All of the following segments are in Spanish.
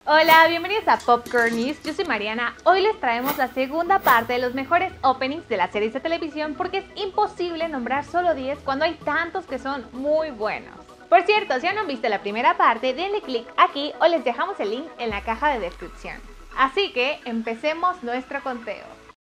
Hola, bienvenidos a Popcorn News, yo soy Mariana. Hoy les traemos la segunda parte de los mejores openings de las series de televisión porque es imposible nombrar solo 10 cuando hay tantos que son muy buenos. Por cierto, si aún no han visto la primera parte, denle click aquí o les dejamos el link en la caja de descripción. Así que empecemos nuestro conteo.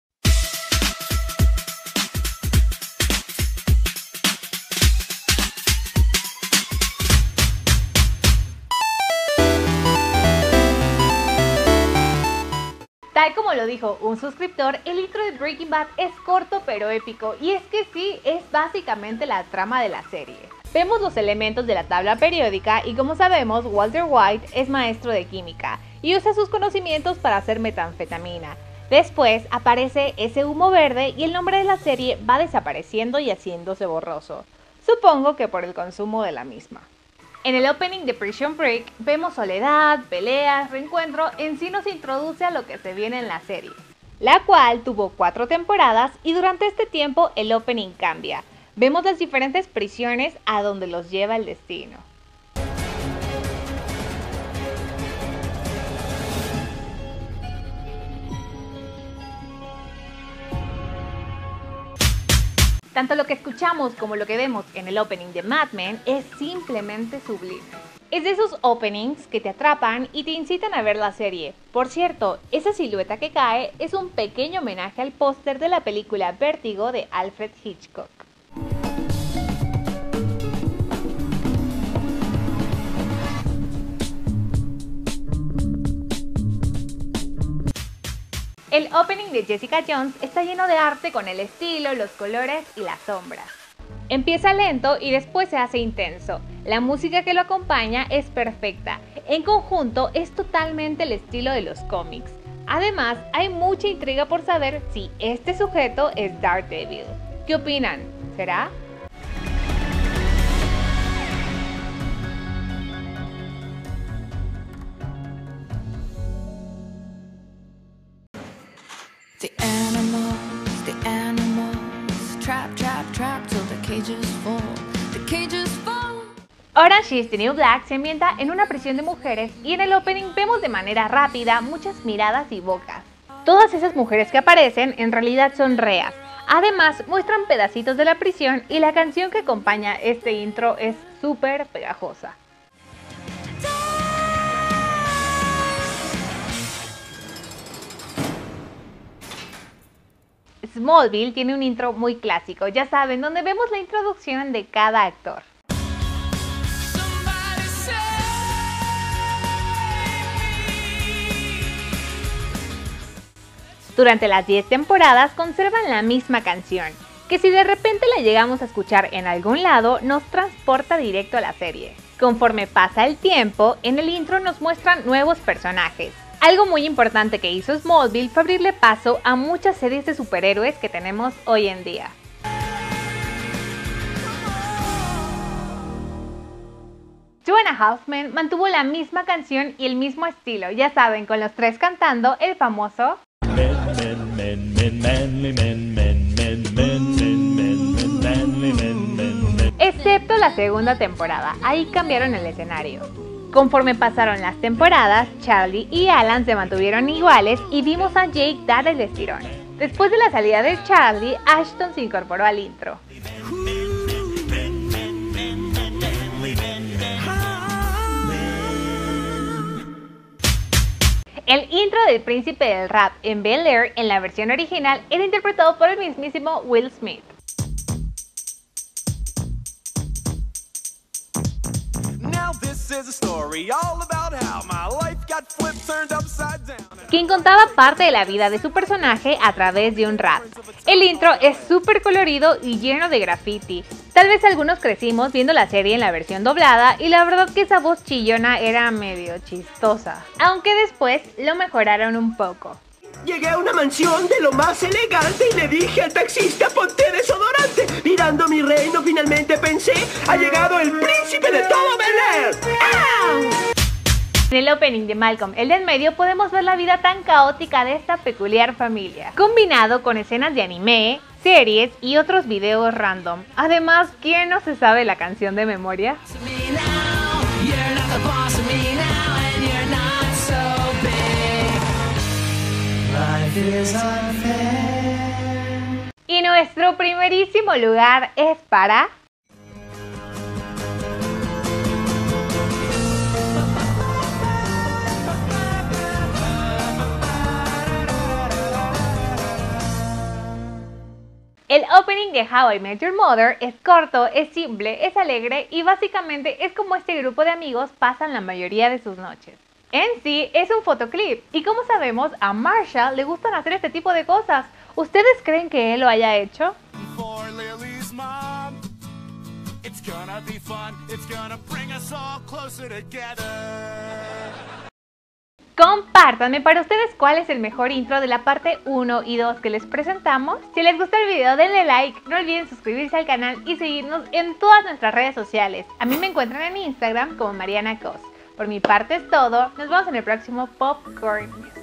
Tal como lo dijo un suscriptor, el intro de Breaking Bad es corto pero épico, y es que sí, es básicamente la trama de la serie. Vemos los elementos de la tabla periódica y como sabemos, Walter White es maestro de química y usa sus conocimientos para hacer metanfetamina. Después aparece ese humo verde y el nombre de la serie va desapareciendo y haciéndose borroso. Supongo que por el consumo de la misma. En el opening de Prison Break vemos soledad, peleas, reencuentro, en sí nos introduce a lo que se viene en la serie, la cual tuvo 4 temporadas y durante este tiempo el opening cambia. Vemos las diferentes prisiones a donde los lleva el destino. Tanto lo que escuchamos como lo que vemos en el opening de Mad Men es simplemente sublime. Es de esos openings que te atrapan y te incitan a ver la serie. Por cierto, esa silueta que cae es un pequeño homenaje al póster de la película Vértigo de Alfred Hitchcock. El opening de Jessica Jones está lleno de arte con el estilo, los colores y las sombras. Empieza lento y después se hace intenso. La música que lo acompaña es perfecta. En conjunto es totalmente el estilo de los cómics. Además, hay mucha intriga por saber si este sujeto es Daredevil. ¿Qué opinan? ¿Será? The animals, trap, trap, trap till the cages fall, the cages fall. Orange is the New Black se ambienta en una prisión de mujeres y en el opening vemos de manera rápida muchas miradas y bocas. Todas esas mujeres que aparecen en realidad son reas. Además muestran pedacitos de la prisión y la canción que acompaña este intro es súper pegajosa. Smallville tiene un intro muy clásico, ya saben, donde vemos la introducción de cada actor. Durante las 10 temporadas conservan la misma canción, que si de repente la llegamos a escuchar en algún lado, nos transporta directo a la serie. Conforme pasa el tiempo, en el intro nos muestran nuevos personajes. Algo muy importante que hizo Smallville fue abrirle paso a muchas series de superhéroes que tenemos hoy en día. Two and a Half Men mantuvo la misma canción y el mismo estilo, ya saben, con los tres cantando el famoso excepto la segunda temporada, ahí cambiaron el escenario. Conforme pasaron las temporadas, Charlie y Alan se mantuvieron iguales y vimos a Jake dar el estirón. Después de la salida de Charlie, Ashton se incorporó al intro. El intro del príncipe del rap en Bel-Air en la versión original era interpretado por el mismísimo Will Smith. Quien contaba parte de la vida de su personaje a través de un rap. El intro es súper colorido y lleno de graffiti. Tal vez algunos crecimos viendo la serie en la versión doblada y la verdad que esa voz chillona era medio chistosa, aunque después lo mejoraron un poco. Llegué a una mansión de lo más elegante y le dije al taxista, ponte desodorante. Mirando mi reino, finalmente pensé, ha llegado el príncipe de todo Bel-Air. ¡Ah! En el opening de Malcolm, el de en medio, podemos ver la vida tan caótica de esta peculiar familia, combinado con escenas de anime, series y otros videos random. Además, ¿quién no se sabe la canción de memoria? You're not the boss of me now, and you're not so Y nuestro primerísimo lugar es para... El opening de How I Met Your Mother es corto, es simple, es alegre y básicamente es como este grupo de amigos pasan la mayoría de sus noches. En sí es un fotoclip y como sabemos a Marshall le gustan hacer este tipo de cosas. ¿Ustedes creen que él lo haya hecho? Compártanme para ustedes cuál es el mejor intro de la parte 1 y 2 que les presentamos. Si les gustó el video denle like, no olviden suscribirse al canal y seguirnos en todas nuestras redes sociales. A mí me encuentran en Instagram como Mariana Cos. Por mi parte es todo, nos vemos en el próximo Popcorn News.